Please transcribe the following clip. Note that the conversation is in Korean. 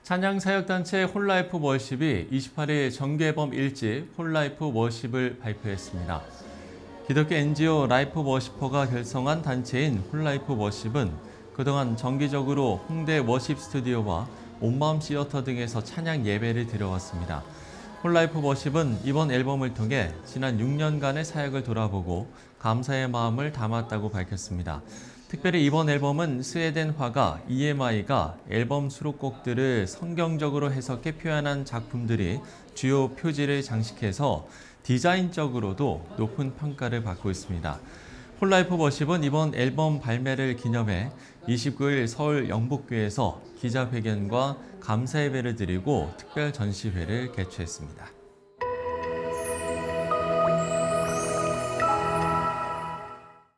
찬양사역단체 홀라이프 워십이 28일 정규앨범 1집 홀라이프 워십을 발표했습니다. 기독교 NGO 라이프 워시퍼가 결성한 단체인 홀라이프 워십은 그동안 정기적으로 홍대 워십 스튜디오와 온마음 시어터 등에서 찬양 예배를 드려왔습니다. 홀라이프 워십은 이번 앨범을 통해 지난 6년간의 사역을 돌아보고 감사의 마음을 담았다고 밝혔습니다. 특별히 이번 앨범은 스웨덴 화가 EMI가 앨범 수록곡들을 성경적으로 해석해 표현한 작품들이 주요 표지를 장식해서 디자인적으로도 높은 평가를 받고 있습니다. 홀라이프 워십은 이번 앨범 발매를 기념해 29일 서울 영복교에서 기자회견과 감사예배를 드리고 특별 전시회를 개최했습니다.